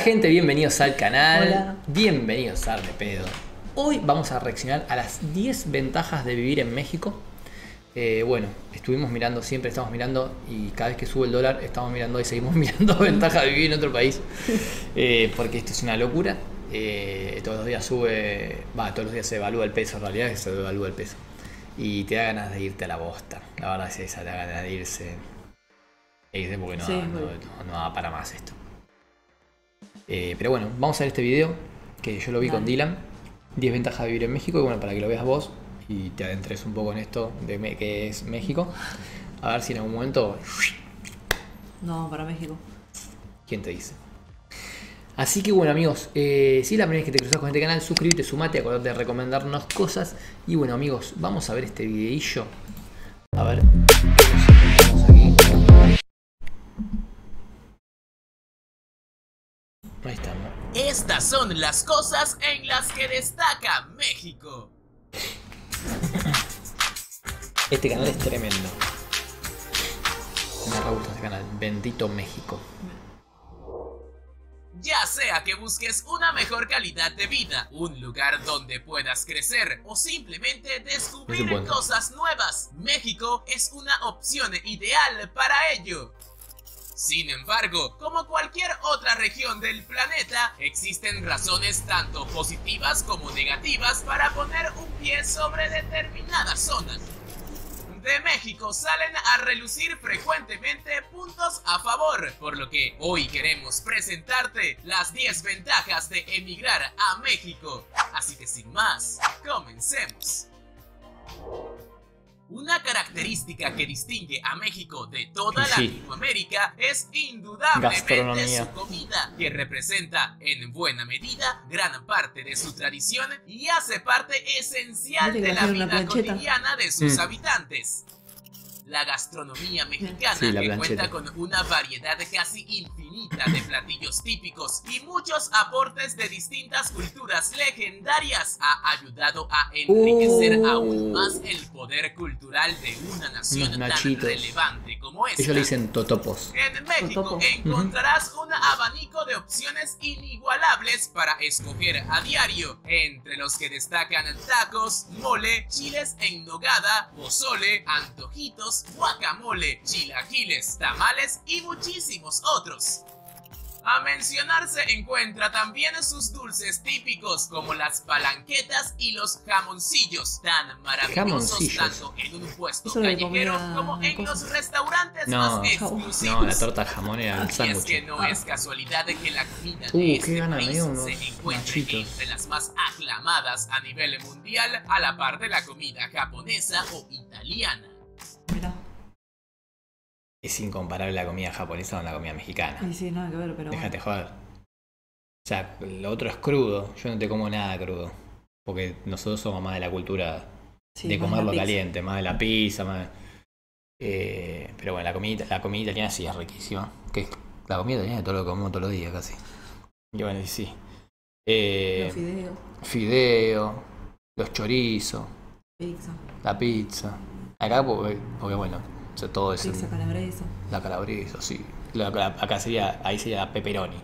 gente, bienvenidos al canal. Hola. Bienvenidos a Arde Pedo. Hoy vamos a reaccionar a las 10 ventajas de vivir en México. Bueno, estuvimos mirando, siempre estamos mirando, y cada vez que sube el dólar estamos mirando y seguimos mirando ventajas de vivir en otro país. Porque esto es una locura. Todos los días sube, todos los días se evalúa el peso, en realidad que se evalúa el peso. Y te da ganas de irte a la bosta. La verdad es esa, te da ganas de irse. Porque no da para más esto. Pero bueno, vamos a ver este video que yo lo vi con Dylan. 10 ventajas de vivir en México. Y bueno, para que lo veas vos y te adentres un poco en esto de que es México. A ver si en algún momento... No, para México. ¿Quién te dice? Así que bueno, amigos, si es la primera vez que te cruzas con este canal, suscríbete, sumate, acordate de recomendarnos cosas. Y bueno, amigos, vamos a ver este videillo. A ver, vamos aquí. Ahí estamos. Estas son las cosas en las que destaca México. Este canal es tremendo. Me re gusta este canal. Bendito México. Ya sea que busques una mejor calidad de vida, un lugar donde puedas crecer o simplemente descubrir cosas nuevas, México es una opción ideal para ello. Sin embargo, como cualquier otra región del planeta, existen razones tanto positivas como negativas para poner un pie sobre determinadas zonas. De México salen a relucir frecuentemente puntos a favor, por lo que hoy queremos presentarte las 10 ventajas de emigrar a México. Así que sin más, comencemos. Una característica que distingue a México de toda Latinoamérica es indudablemente su comida, que representa en buena medida gran parte de su tradición y hace parte esencial de la vida cotidiana de sus habitantes. La gastronomía mexicana, que cuenta con una variedad casi infinita de platillos típicos y muchos aportes de distintas culturas legendarias, ha ayudado a enriquecer aún más el poder cultural de una nación tan relevante como esta. Ellos le dicen totopos. En México encontrarás un abanico de opciones inigualables para escoger a diario, entre los que destacan tacos, mole, chiles en nogada, pozole, antojitos, guacamole, chilaquiles, tamales y muchísimos otros. A mencionar se encuentra también sus dulces típicos como las palanquetas y los jamoncillos, tan maravillosos tanto en un puesto callejero como en los restaurantes más exclusivos. No, la torta de jamón era el sándwich. Es que no es casualidad de que la comida de este país se encuentre entre las más aclamadas a nivel mundial, a la par de la comida japonesa o italiana. Mirá. Es incomparable la comida japonesa con la comida mexicana. Sí, nada que ver, pero... Déjate joder. O sea, lo otro es crudo. Yo no te como nada crudo. Porque nosotros somos más de la cultura de comerlo caliente, más de la pizza, más de... pero bueno, la comida italiana sí es riquísima. Que la comida italiana es todo lo que comemos todos los días casi. Y bueno, sí. Los fideos. Fideo, los chorizos. Pizza. La pizza. Acá, porque bueno, o sea, todo eso. Pizza calabresa. La calabresa, sí. Acá ahí sería pepperoni.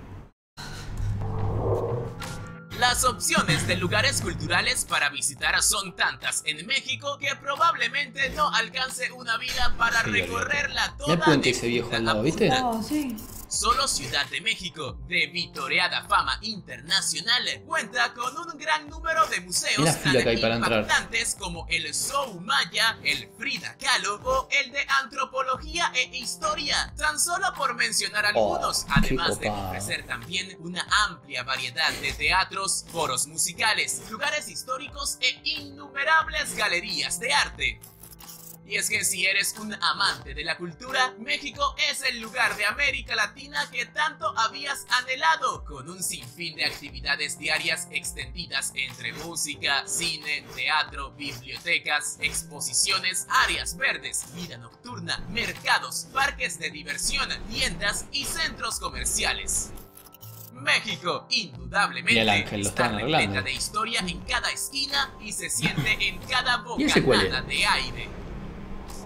Las opciones de lugares culturales para visitar son tantas en México que probablemente no alcance una vida para recorrerla toda. El puente ese viejo al lado, ¿viste? Oh, sí. Solo Ciudad de México, de vitoreada fama internacional, cuenta con un gran número de museos tan impactantes como el Soumaya, el Frida Kahlo o el de Antropología e Historia, tan solo por mencionar algunos, además de ofrecer también una amplia variedad de teatros, foros musicales, lugares históricos e innumerables galerías de arte. Y es que si eres un amante de la cultura, México es el lugar de América Latina que tanto habías anhelado, con un sinfín de actividades diarias extendidas entre música, cine, teatro, bibliotecas, exposiciones, áreas verdes, vida nocturna, mercados, parques de diversión, tiendas y centros comerciales. México, indudablemente, está repleta de historia en cada esquina y se siente en cada bocanada de aire.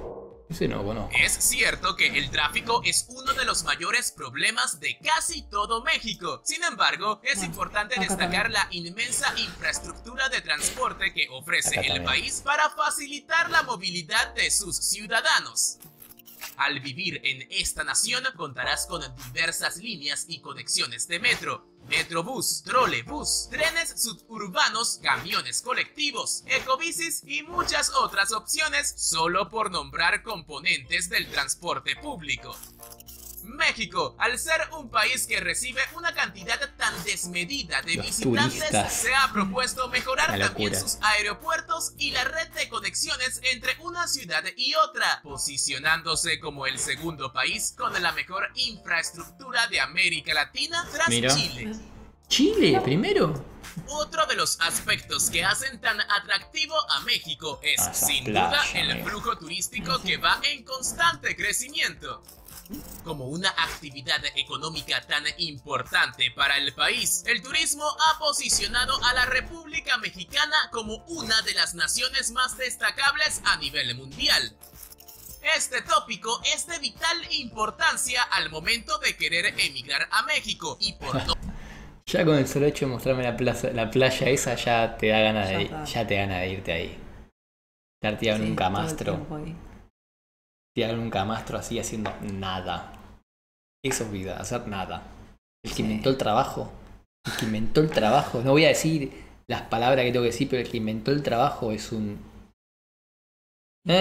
Ese no conozco. Es cierto que el tráfico es uno de los mayores problemas de casi todo México. Sin embargo, es importante destacar la inmensa infraestructura de transporte que ofrece el país para facilitar la movilidad de sus ciudadanos. Al vivir en esta nación contarás con diversas líneas y conexiones de metro, metrobús, trolebús, trenes suburbanos, camiones colectivos, ecobicis y muchas otras opciones, solo por nombrar componentes del transporte público. México, al ser un país que recibe una cantidad tan desmedida de visitantes, se ha propuesto mejorar también sus aeropuertos y la red de conexiones entre una ciudad y otra, posicionándose como el segundo país con la mejor infraestructura de América Latina tras Chile. ¿Chile primero? Otro de los aspectos que hacen tan atractivo a México es, sin duda, el flujo turístico que va en constante crecimiento. Como una actividad económica tan importante para el país, el turismo ha posicionado a la República Mexicana como una de las naciones más destacables a nivel mundial. Este tópico es de vital importancia al momento de querer emigrar a México y por ya con el solo hecho de mostrarme la playa esa ya te da ganas de irte ahí. Estar tirado en un camastro. Tirado en un camastro así haciendo nada. Eso es vida, hacer nada. El que inventó el trabajo. El que inventó el trabajo. No voy a decir las palabras que tengo que decir, pero el que inventó el trabajo es un... No,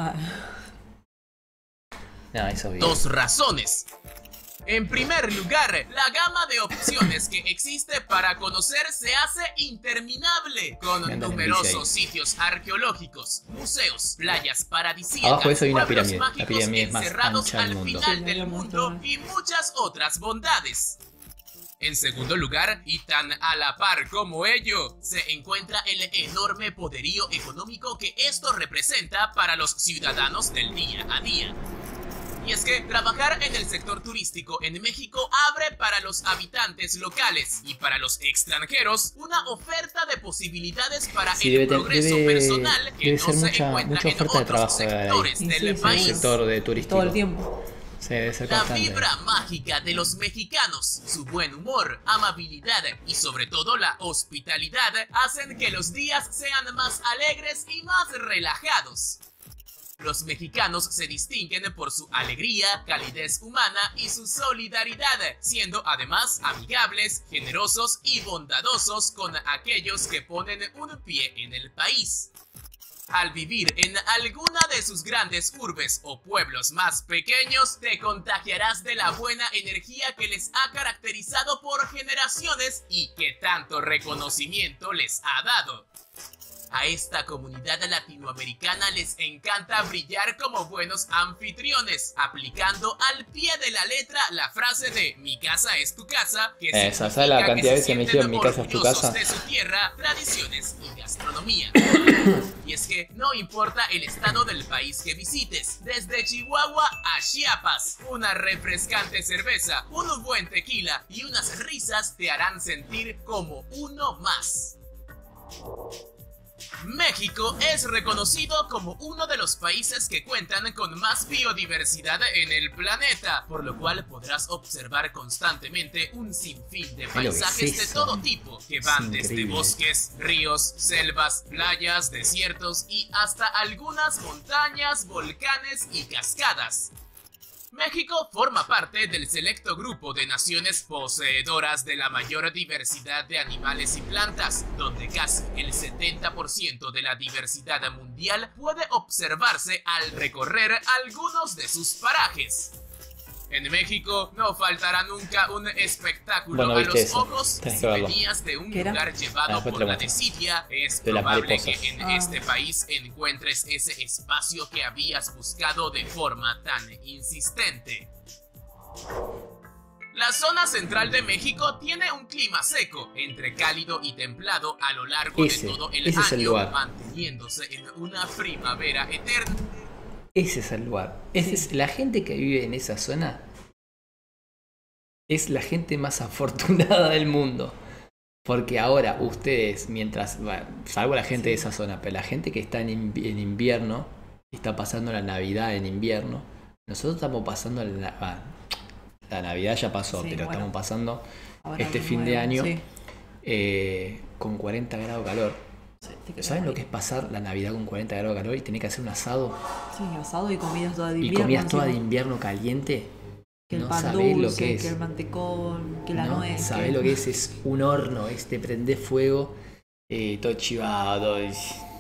eso es vida. Dos razones. En primer lugar, la gama de opciones que existe para conocer se hace interminable, con numerosos sitios arqueológicos, museos, playas paradisíacas, abajo eso hay una pueblos pirámide. mágicos La pirámide es más encerrados ancha al del mundo. final del mundo y muchas otras bondades. En segundo lugar, y tan a la par como ello, se encuentra el enorme poderío económico que esto representa para los ciudadanos del día a día. Y es que trabajar en el sector turístico en México abre para los habitantes locales y para los extranjeros una oferta de posibilidades para el progreso personal que no se encuentra en otros sectores del país. El sector de turístico. Todo el tiempo. Sí, debe ser la constante. vibra mágica de los mexicanos, su buen humor, amabilidad y sobre todo la hospitalidad hacen que los días sean más alegres y más relajados. Los mexicanos se distinguen por su alegría, calidez humana y su solidaridad, siendo además amigables, generosos y bondadosos con aquellos que ponen un pie en el país. Al vivir en alguna de sus grandes urbes o pueblos más pequeños, te contagiarás de la buena energía que les ha caracterizado por generaciones y que tanto reconocimiento les ha dado. A esta comunidad latinoamericana les encanta brillar como buenos anfitriones, aplicando al pie de la letra la frase de "mi casa es tu casa", que ¿sabes la cantidad de veces me dijeron "mi casa es tu casa"? De su tierra, tradiciones y gastronomía. Y es que no importa el estado del país que visites, desde Chihuahua a Chiapas, una refrescante cerveza, un buen tequila y unas risas te harán sentir como uno más. México es reconocido como uno de los países que cuentan con más biodiversidad en el planeta, por lo cual podrás observar constantemente un sinfín de paisajes de todo tipo, que van desde bosques, ríos, selvas, playas, desiertos y hasta algunas montañas, volcanes y cascadas. México forma parte del selecto grupo de naciones poseedoras de la mayor diversidad de animales y plantas, donde casi el 70% de la diversidad mundial puede observarse al recorrer algunos de sus parajes. En México no faltará nunca un espectáculo a los ojos. Si venías de un lugar llevado por la desidia, es probable que en este país encuentres ese espacio que habías buscado de forma tan insistente. La zona central de México tiene un clima seco, entre cálido y templado a lo largo de todo el año, manteniéndose en una primavera eterna. Ese es el lugar. La gente que vive en esa zona es la gente más afortunada del mundo. Porque ahora ustedes, salvo la gente de esa zona, pero la gente que está en invierno, está pasando la Navidad en invierno. Nosotros estamos pasando la Navidad ya pasó, pero bueno, estamos pasando este fin de año con 40 grados de calor. Sí, ¿saben lo que es pasar la Navidad con 40 grados de calor y tener que hacer un asado? Sí, asado y comidas toda de invierno. Y comidas toda de invierno caliente. Que el pan dulce, lo que el mantecón, que la nuez. ¿Sabés lo que es? Es un horno, te prendés fuego, todo chivado. El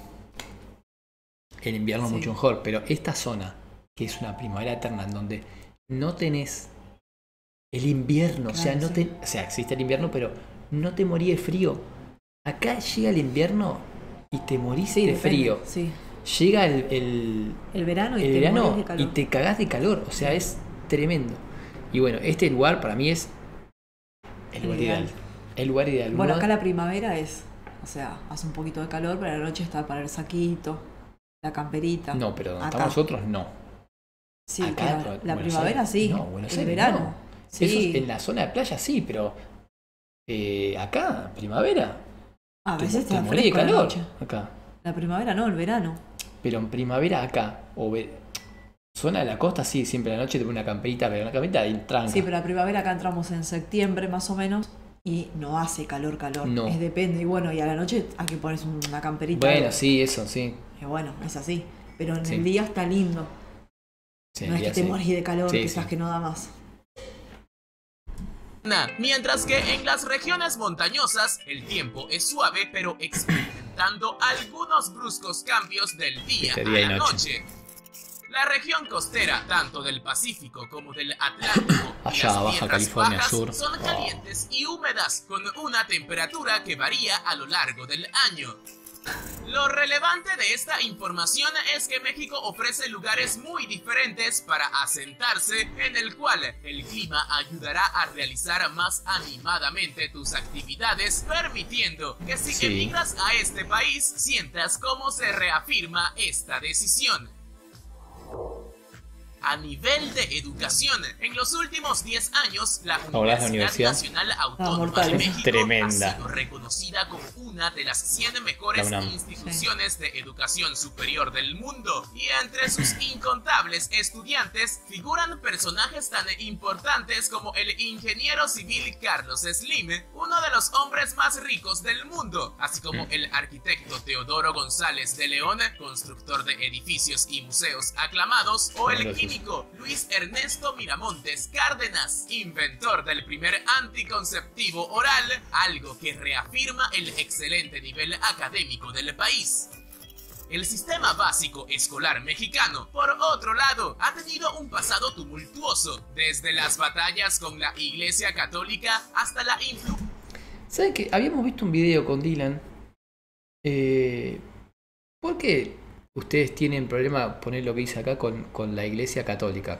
invierno es mucho mejor, pero esta zona, que es una primavera eterna, en donde no tenés el invierno, claro, o sea, existe el invierno, pero no te morís de frío. Acá llega el invierno y te morís de frío. Sí. Llega el verano y te cagás de calor. O sea, es tremendo. Y bueno, este lugar para mí es el lugar ideal. El lugar ideal. Bueno, acá la primavera o sea, hace un poquito de calor, pero a la noche está para el saquito, la camperita. No, pero donde estamos nosotros no. Sí, acá, la primavera sí. No, el verano. No. Sí. Eso en la zona de playa sí, pero acá, primavera. A veces te morís de calor. Acá. La primavera no, el verano. Pero en primavera acá, zona de la costa sí, siempre a la noche te pone una camperita, pero una camperita de tranca. Sí, pero la primavera acá entramos en septiembre más o menos y no hace calor. No. Depende. Y bueno, y a la noche hay que poner una camperita. Bueno, sí, eso, sí. Y bueno, es así. Pero en el día está lindo. Sí, no es que te morís de calor, quizás que no da más. Mientras que en las regiones montañosas el tiempo es suave, pero experimentando algunos bruscos cambios del día a la noche. La región costera, tanto del Pacífico como del Atlántico, allá Baja California Sur, son calientes y húmedas, con una temperatura que varía a lo largo del año. Lo relevante de esta información es que México ofrece lugares muy diferentes para asentarse, en el cual el clima ayudará a realizar más animadamente tus actividades, permitiendo que si emigras a este país sientas cómo se reafirma esta decisión. A nivel de educación, en los últimos 10 años, la Universidad Nacional Autónoma de México ha sido reconocida como una de las 100 mejores instituciones de educación superior del mundo. Y entre sus incontables estudiantes figuran personajes tan importantes como el ingeniero civil Carlos Slim, uno de los hombres más ricos del mundo, así como el arquitecto Teodoro González de León, constructor de edificios y museos aclamados, o el químico Luis Ernesto Miramontes Cárdenas, inventor del primer anticonceptivo oral, algo que reafirma el excelente nivel académico del país. El sistema básico escolar mexicano, por otro lado, ha tenido un pasado tumultuoso, desde las batallas con la Iglesia Católica hasta la influencia. ¿Saben qué? Habíamos visto un video con Dylan. ¿Por qué ustedes tienen problema poner lo que dice acá con la Iglesia Católica?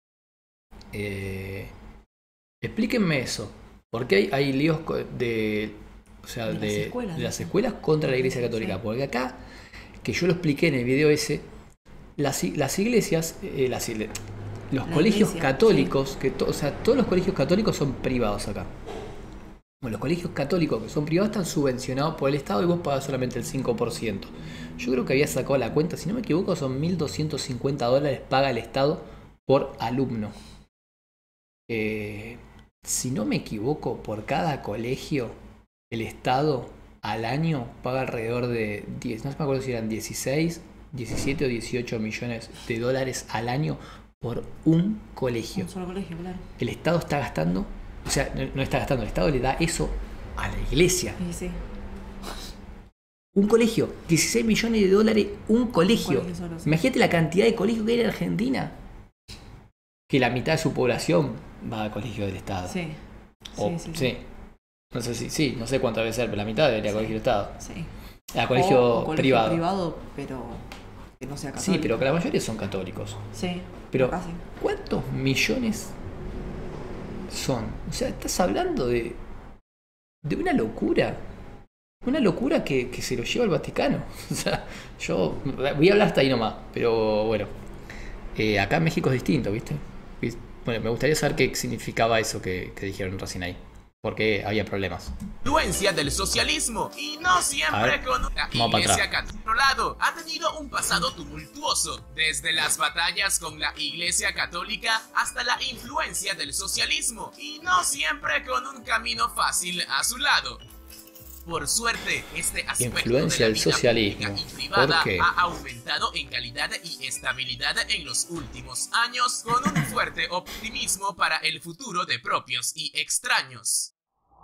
Explíquenme eso. ¿Por qué hay líos de las escuelas contra la Iglesia Católica? Porque acá, que yo lo expliqué en el video ese, las iglesias, los colegios católicos, todos los colegios católicos son privados acá. Bueno, los colegios católicos que son privados están subvencionados por el Estado y vos pagas solamente el 5%. Yo creo que había sacado la cuenta, si no me equivoco, son $1.250 paga el Estado por alumno. Si no me equivoco, por cada colegio, el Estado al año paga alrededor de 10, no me acuerdo si eran 16, 17 o 18 millones de dólares al año por un colegio. Un solo colegio, claro. El Estado está gastando, o sea, no está gastando, el Estado le da eso a la iglesia. Sí. Un colegio, 16 millones de dólares, un colegio. Solo, sí. Imagínate la cantidad de colegios que hay en Argentina. Que la mitad de su población va al colegio del Estado. Sí. Sí. No sé si, no sé cuánto debe ser, pero la mitad debería colegio del Estado. Sí. A colegio o privado. privado, pero que no sea católico. Sí, pero que la mayoría son católicos. Sí. Pero ¿cuántos millones son? O sea, estás hablando de una locura. Una locura que se lo lleva el Vaticano. O sea, yo voy a hablar hasta ahí nomás. Pero bueno, acá en México es distinto, ¿viste? Bueno, me gustaría saber qué significaba eso que dijeron recién ahí. porque había problemas. Influencia del socialismo y no siempre con una iglesia católica. Ha tenido un pasado tumultuoso, desde las batallas con la iglesia católica hasta la influencia del socialismo y no siempre con un camino fácil a su lado. Por suerte, este aspecto influencia de la vida del socialismo pública y privada ha aumentado en calidad y estabilidad en los últimos años, con un fuerte optimismo para el futuro de propios y extraños.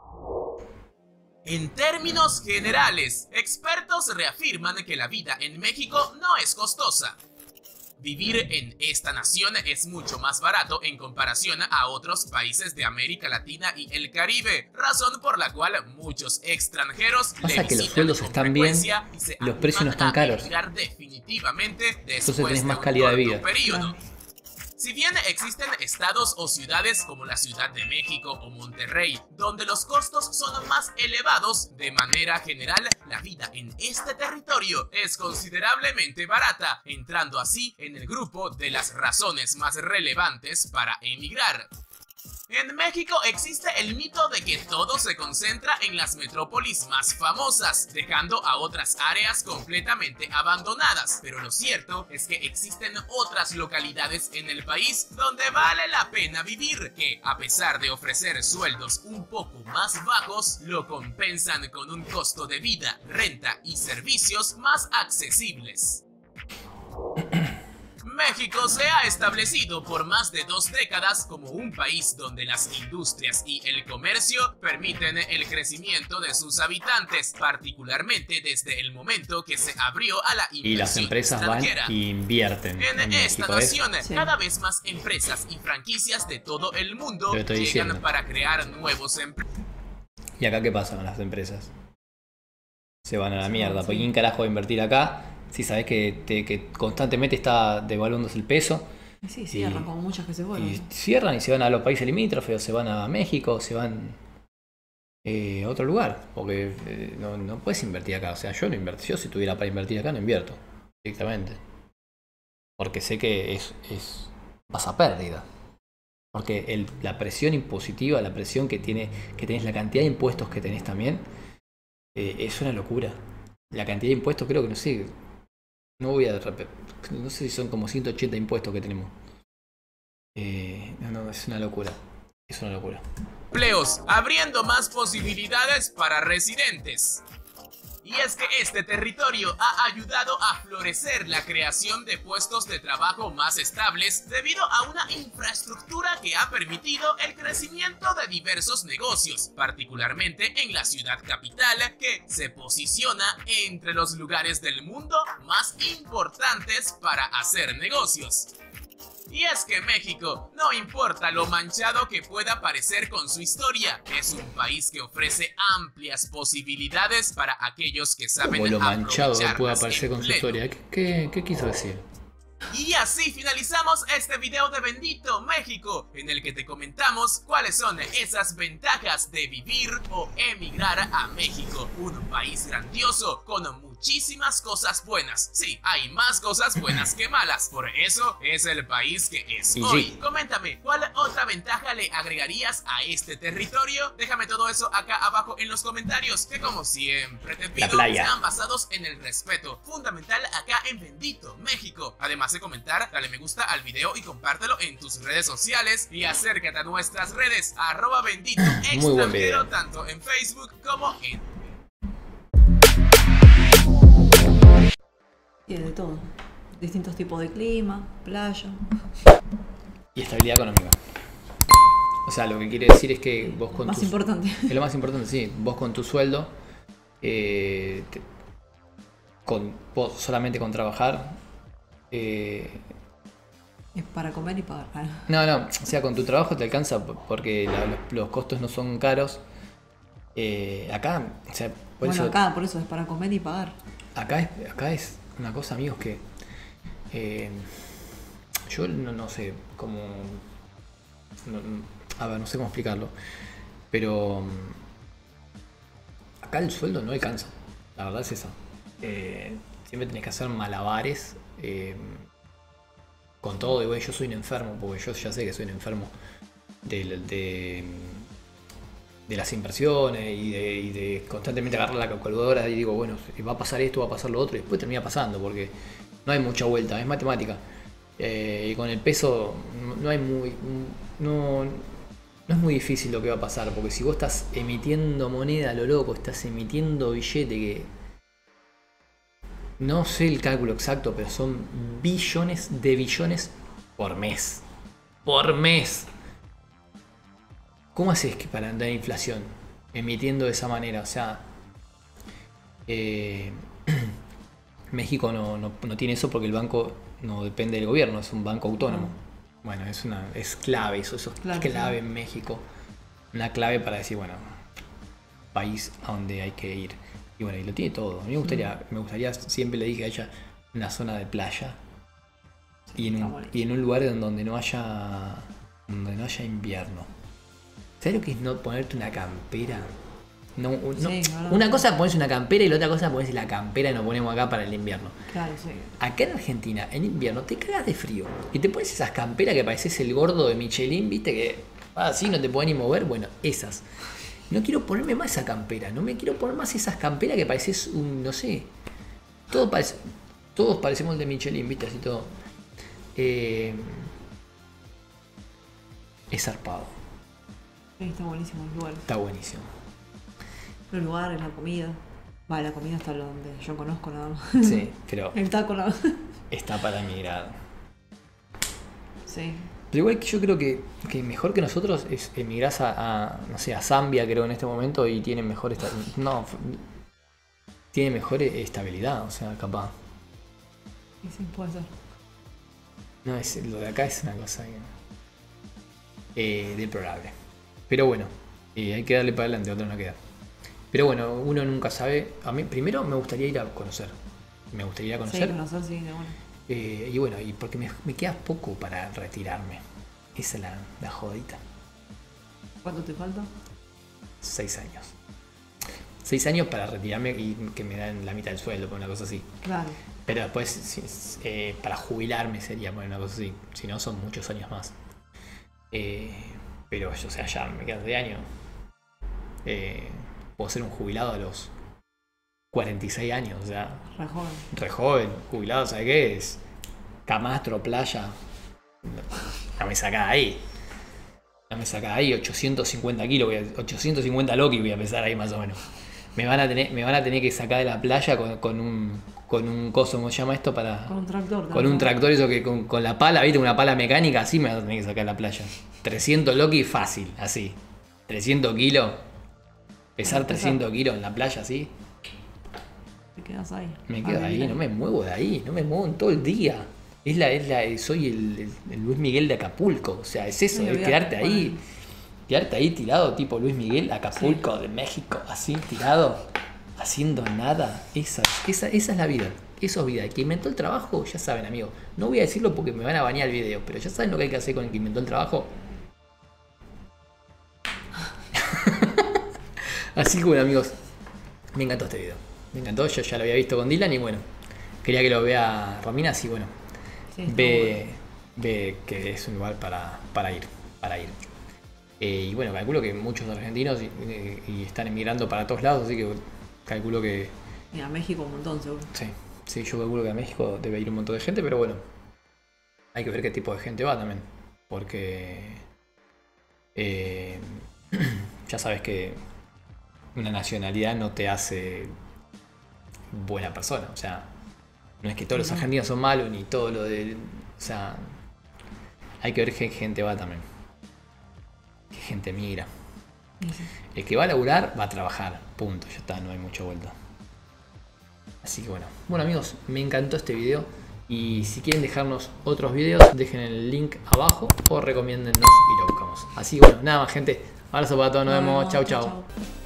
En términos generales, expertos reafirman que la vida en México no es costosa. Vivir en esta nación es mucho más barato en comparación a otros países de América Latina y el Caribe, razón por la cual muchos extranjeros pasa que los sueldos están bien, los precios no están caros, definitivamente entonces tenés más calidad de vida. Si bien existen estados o ciudades como la Ciudad de México o Monterrey, donde los costos son más elevados, de manera general, la vida en este territorio es considerablemente barata, entrando así en el grupo de las razones más relevantes para emigrar. En México existe el mito de que todo se concentra en las metrópolis más famosas, dejando a otras áreas completamente abandonadas, pero lo cierto es que existen otras localidades en el país donde vale la pena vivir, que a pesar de ofrecer sueldos un poco más bajos, lo compensan con un costo de vida, renta y servicios más accesibles. México se ha establecido por más de 2 décadas como un país donde las industrias y el comercio permiten el crecimiento de sus habitantes, particularmente desde el momento que se abrió a la inversión y las empresas extranjera. Van e invierten en esta nación. Cada vez más empresas y franquicias de todo el mundo llegan para crear nuevos empleos. ¿Y acá qué pasa con las empresas? Se van a la mierda. ¿Por quién carajo va a invertir acá? Si sabes que constantemente está devaluándose el peso. Sí, cierran como muchas que se vuelven. Y cierran y se van a los países limítrofes, o se van a México, o se van a otro lugar. Porque no puedes invertir acá. O sea, yo no inverto. Yo si tuviera para invertir acá no invierto directamente. Porque sé que vas a pérdida. Porque la presión impositiva, la presión que tenés, la cantidad de impuestos que tenés también, es una locura. La cantidad de impuestos creo que no sé. No sé si son como 180 impuestos que tenemos. No, es una locura. Es una locura. Empleos, abriendo más posibilidades para residentes. Y es que este territorio ha ayudado a florecer la creación de puestos de trabajo más estables debido a una infraestructura que ha permitido el crecimiento de diversos negocios, particularmente en la ciudad capital, que se posiciona entre los lugares del mundo más importantes para hacer negocios. Y es que México, no importa lo manchado que pueda parecer con su historia, es un país que ofrece amplias posibilidades para aquellos que saben aprovecharlas. Como lo manchado que pueda parecer con su historia. ¿Qué quiso decir? Y así finalizamos este video de Bendito México, en el que te comentamos cuáles son esas ventajas de vivir o emigrar a México, un país grandioso con muchísimas cosas buenas. Sí, hay más cosas buenas que malas, por eso es el país que es hoy. Coméntame, ¿cuál otra ventaja le agregarías a este territorio? Déjame todo eso acá abajo en los comentarios, que como siempre te pido, sean basados en el respeto, fundamental acá en Bendito México. Además de comentar, dale me gusta al video y compártelo en tus redes sociales y acércate a nuestras redes @bendito extranjero, tanto en Facebook como en... Tiene de todo, distintos tipos de clima, playa y estabilidad económica. O sea, lo que quiere decir es que vos con más importante. Es lo más importante, sí. Vos con tu sueldo, vos solamente con trabajar, es para comer y pagar. No, o sea, con tu trabajo te alcanza porque los costos no son caros. Acá, o sea, por eso es para comer y pagar. Acá es una cosa, amigos, que yo no sé cómo... no sé cómo explicarlo. Pero acá el sueldo no alcanza. La verdad es esa. Siempre tenés que hacer malabares con todo. Y bueno, yo soy un enfermo, porque yo ya sé que soy un enfermo las inversiones y de constantemente agarrar la calculadora y digo, bueno, va a pasar esto, va a pasar lo otro, y después termina pasando, porque no hay mucha vuelta, es matemática. Y con el peso no es muy difícil lo que va a pasar, porque si vos estás emitiendo moneda a lo loco, estás emitiendo billete que... No sé el cálculo exacto, pero son billones de billones por mes. Por mes. ¿Cómo haces que para andar inflación? Emitiendo de esa manera, o sea... México no tiene eso porque el banco no depende del gobierno, es un banco autónomo. Bueno, es clave eso es clave en México. Una clave para decir, bueno, país a donde hay que ir. Y bueno, y lo tiene todo. A mí me gustaría, siempre le dije a ella, una zona de playa. Sí, y en un lugar donde no haya invierno. ¿Sabes lo que es no ponerte una campera? Sí, una cosa es ponerse una campera y la otra cosa es ponerse la campera y nos ponemos acá para el invierno. Claro, sí. Acá en Argentina, en invierno, te cagas de frío. Y te pones esas camperas que pareces el gordo de Michelin, viste, que así no te pueden ni mover. Bueno, esas. No quiero ponerme más esa campera. No me quiero poner más esas camperas que pareces un, no sé. Todos parecemos el de Michelin, viste, así todo. Es zarpado. Sí, está buenísimo el lugar. Está buenísimo. Los lugares, la comida. La comida está donde yo conozco nada más. Sí, pero... El taco nada más. Está para emigrar. Sí. Pero igual que yo creo que mejor que nosotros es emigrás no sé, a Zambia, creo, en este momento, y tienen mejor tiene mejor estabilidad, o sea, capaz. Sí, puede ser. No, lo de acá es una cosa deplorable. Pero bueno, hay que darle para adelante, otro no queda. Pero bueno, uno nunca sabe. A mí primero me gustaría ir a conocer. Sí, conocer, sí, de bueno. Y bueno, y porque me queda poco para retirarme. Esa es la jodita. ¿Cuánto te falta? 6 años. 6 años para retirarme y que me dan la mitad del sueldo, por una cosa así. Claro. Pero después, para jubilarme sería por una cosa así. Si no, son muchos años más. Pero, o sea, ya me quedan 6 años. Puedo ser un jubilado a los 46 años, o sea... Re joven, jubilado, ¿sabes qué es? Camastro, playa... No me saca ahí. 850 kilos, 850 loki voy a pesar ahí más o menos. Me van a tener que sacar de la playa con un coso, ¿cómo se llama esto? Con un tractor. Con un tractor, eso que con la pala, ¿viste? Una pala mecánica, así me van a tener que sacar de la playa. 300 loki fácil, así. 300 kilos. Pesar 300 kilos en la playa, así. Te quedas ahí. Me quedo ahí, no me muevo de ahí, no me muevo en todo el día. Soy el Luis Miguel de Acapulco, o sea, es eso, es quedarte ahí tirado, tipo Luis Miguel, Acapulco, sí. De México, así tirado, haciendo nada. Esa es la vida, eso es vida. El que inventó el trabajo, ya saben, amigos, no voy a decirlo porque me van a banear el video, pero ya saben lo que hay que hacer con el que inventó el trabajo. Así que bueno, amigos, me encantó este video. Me encantó, yo ya lo había visto con Dylan y bueno, quería que lo vea Romina, así bueno, sí, ve que es un lugar para ir. Y bueno, calculo que muchos argentinos y están emigrando para todos lados, así que calculo que... Y a México un montón, seguro. Sí, yo calculo que a México debe ir un montón de gente, pero bueno, hay que ver qué tipo de gente va también, porque ya sabes que una nacionalidad no te hace buena persona, o sea, no es que todos los argentinos son malos ni todo lo de, o sea, hay que ver qué gente va también, qué gente migra. Sí. El que va a laburar va a trabajar, punto, ya está, no hay mucha vuelta. Así que bueno, amigos, me encantó este video y si quieren dejarnos otros videos dejen el link abajo o recomiéndennos y lo buscamos. Así que bueno, nada más gente, abrazo para todos, nos vemos, chau.